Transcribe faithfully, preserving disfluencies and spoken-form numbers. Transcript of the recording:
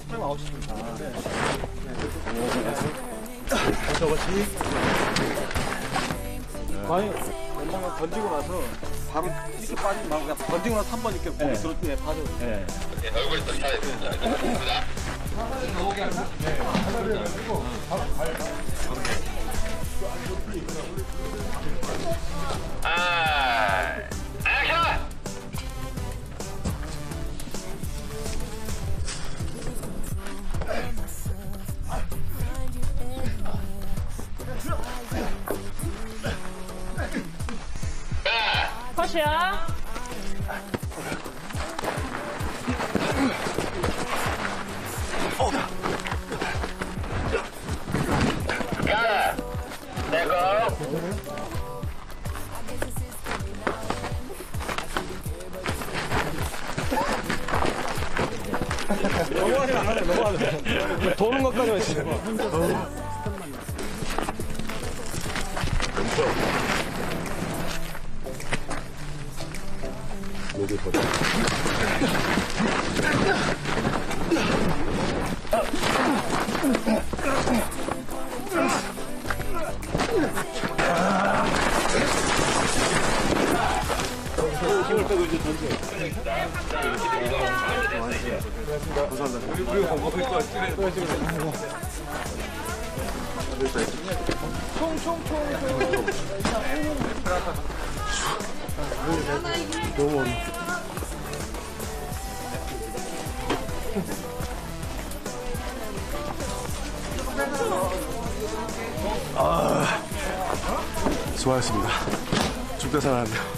타임 아웃 시킵니다. 네. 저것이 과연 왼방에 던지고 나서 바로 이렇게 빠지지 말고 그냥 던지고 나서 한 번 이렇게 고개 들어 예, 빠져. 네. 얼굴이 또 차야 됩니다. 아, 액션! 컷이야. 가! 내거! 넘어가지 않아요, 넘어가지. 도는 것까지만 지금. 여기 보자. 힘을 빼고 이제 던져. 감사합니다. 우리 우리 먹을 거 총총총 너무 어려. 아, 수고하셨습니다. 죽다 살아났네요.